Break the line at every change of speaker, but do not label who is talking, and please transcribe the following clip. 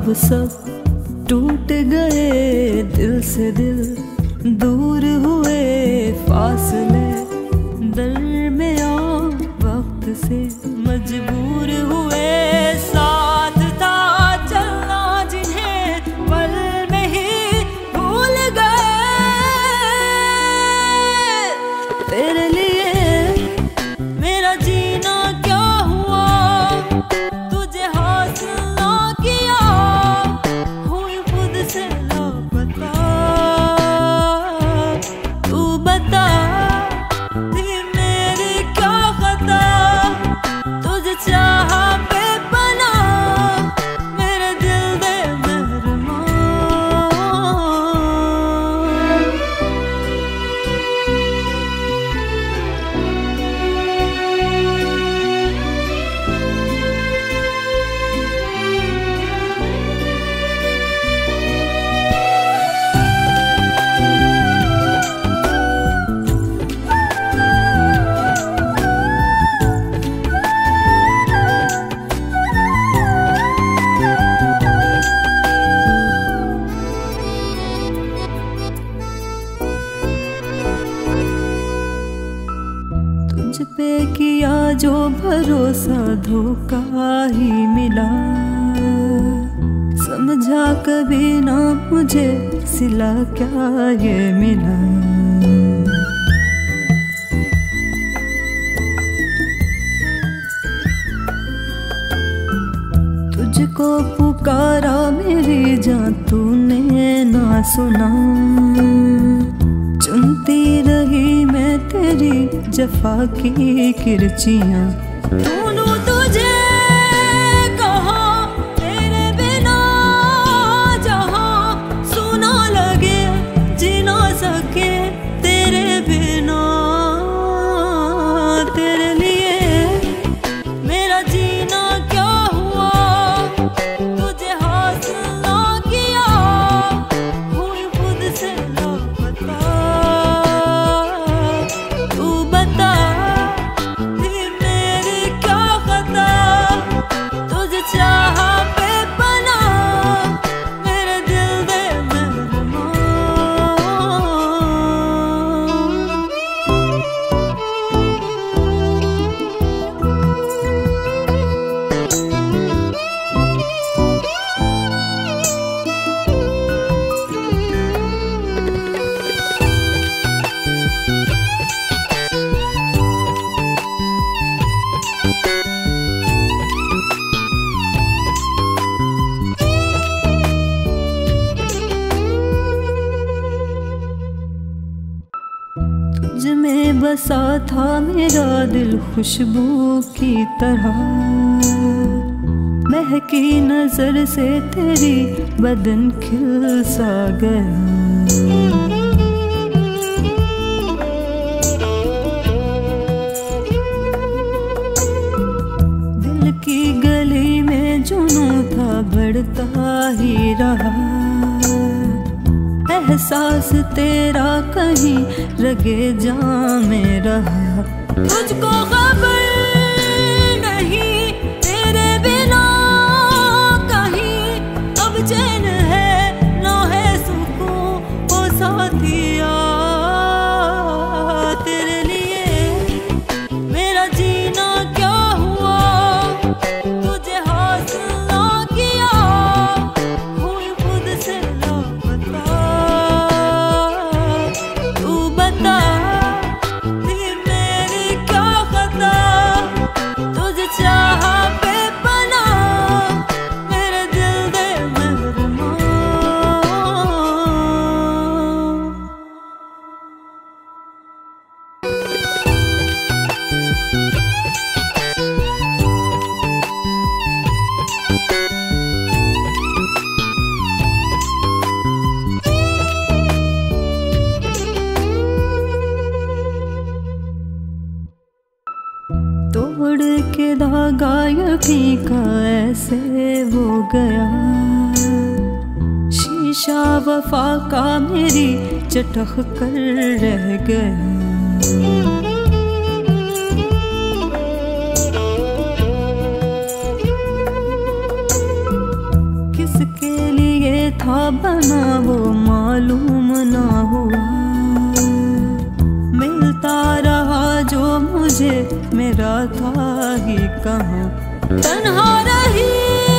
अब सब टूट गए दिल से दिल, दूर हुए फासले दरमियां वक्त से मजबूर हुए। साथ था चलना जिन्हें पल में ही भूल गए। तेरे लिए मेरा जीना क्या हुआ, तुझे हासिल ना किया, हुई खुद से लापता। तू बता थी मेरी क्या खता, तुझे चाहा बेपना मेरे दिल दे मेहरबान। तुझ पे किया जो भरोसा धोखा ही मिला, समझा कभी ना मुझे सिला क्या ये मिला। तुझको पुकारा मेरी जान तूने ना सुना, चुनती रही मैं तेरी जफा की किरचियां। ढूंढूं तुझे कहाँ तेरे बिना, जहाँ सुना लगे जी ना सके तेरे बिना। तेरे लिए मेरा जीना क्या हुआ, तुझे हासिल ना किया, हुई खुद से लापता। तू बता थी मेरी क्या खता, तुझे चाहा बेपना मेरे दिल दे मेहरबान। तुझ में बसा था मेरा दिल खुशबू की तरह, महकी नजर से तेरी बदन खिल सा गया। दिल की गली में जुनूं था बढ़ता ही रहा, एहसास तेरा कहीं रगे जां में रहा। तुझको खबर नहीं तेरे बिना कहीं अब चैन है ना है सुकून ओ साथिया। तेरे लिए मेरा जीना क्या हुआ, तुझे हासिल ना किया, हुई खुद से लापता। तू बता थी मेरी क्या खता, तुझे चाहा बेपना मेरे दिल दे मेहरबान। तोड़ के धागा यकीन का ऐसे हो गया, शीशा वफा का मेरी चटक कर रह गया। किसके था बना वो मालूम ना हुआ। मिलता रहा जो मुझे मेरा था ही कहाँ, तन्हा रही